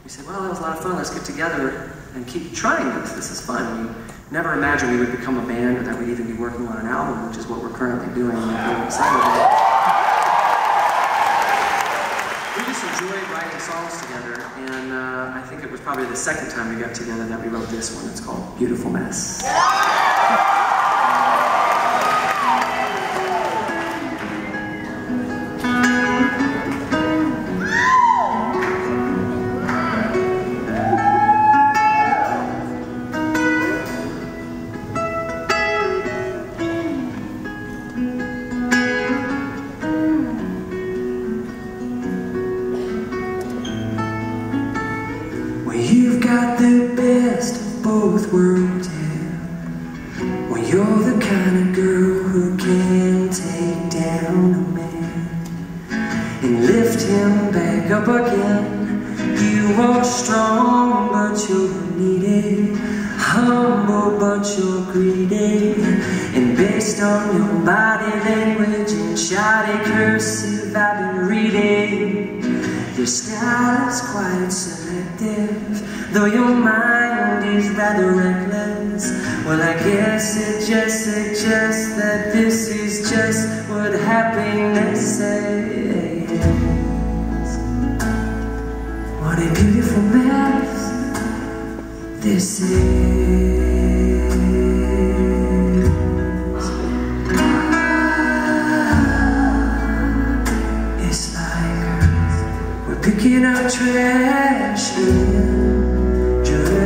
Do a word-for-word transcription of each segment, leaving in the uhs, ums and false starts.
we said, well, that was a lot of fun, let's get together and keep trying this, this is fun. We never imagined we would become a band or that we'd even be working on an album, which is what we're currently doing, and we're really excited about it. We just enjoyed writing songs together, and uh, I think it was probably the second time we got together that we wrote this one. It's called Beautiful Mess. You've got the best of both worlds, yeah. Well, you're the kind of girl who can take down a man and lift him back up again. You are strong, but you're needy, humble, but you're greedy, and based on your body language and shoddy cursive I've been reading, your style is quite selective, though your mind is rather reckless. Well, I guess it just suggests that this is just what happiness is. What a beautiful mess this is. It's like we're picking up trash in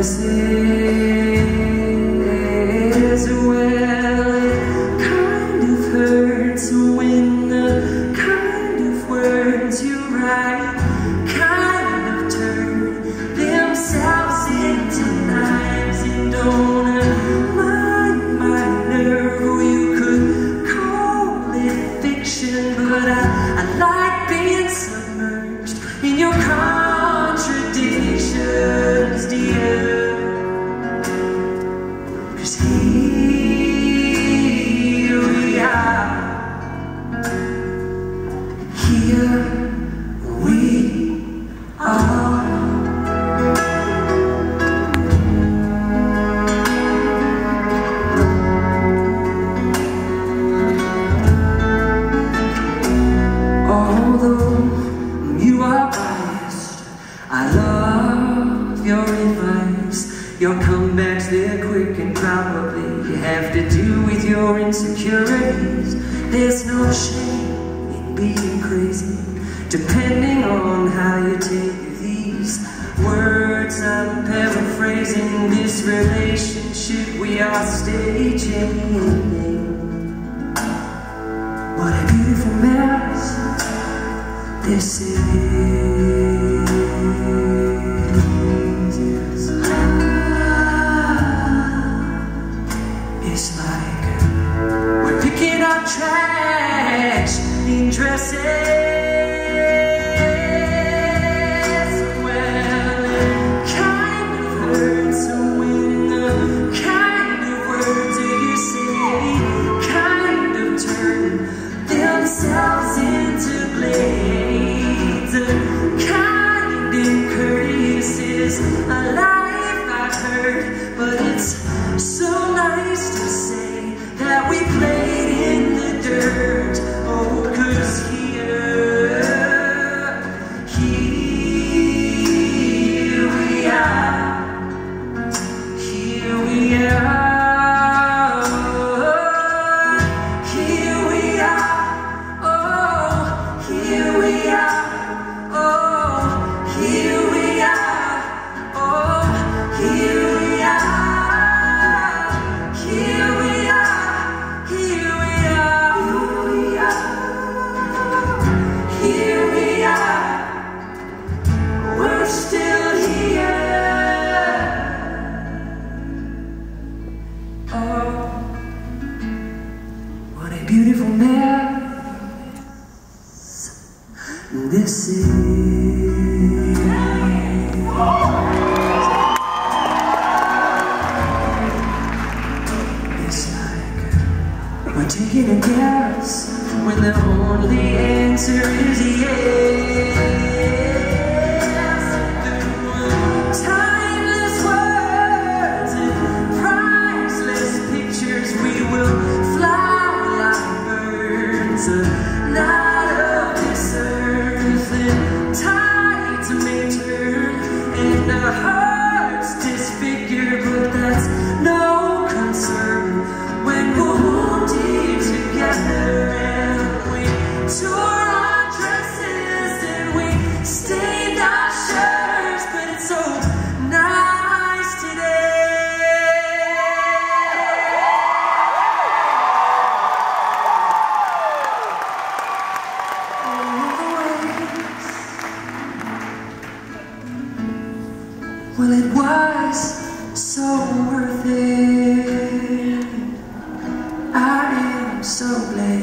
dresses. Well, it kind of hurts when the kind of words you write kind of turn themselves into knives and don't mind my nerve. You could call it fiction, but I, I like being submerged in your contradictions, dear. 'Cause here we are, here we are. Although you are biased, I love your advice. Your comebacks, they're quick and probably you have to do with your insecurities. There's no shame in being crazy, depending on how you take these words. I'm paraphrasing this relationship we are staging. What a beautiful mess this is. It's like we're picking up trash in dresses. Well, it kind of hurts when the kind of words that you say kind of turn themselves into blades. The kind of courteous is a life I've heard, but it's so nice to say that we played in the dirt. Oh, 'cause here, here we are, here we are, here we are, oh, here we are, oh, here we are, oh, here we are. Here we are, here we are, here we are, we're still here. Oh, what a beautiful mess this is. We're taking a guess when the only answer is yes. blistered and our hearts disfigured, but that's no concern when we're wounded together and we tore our dresses and we stained our shirts, but it's so nice today. All the ways, well, it was so worth it. I am so glad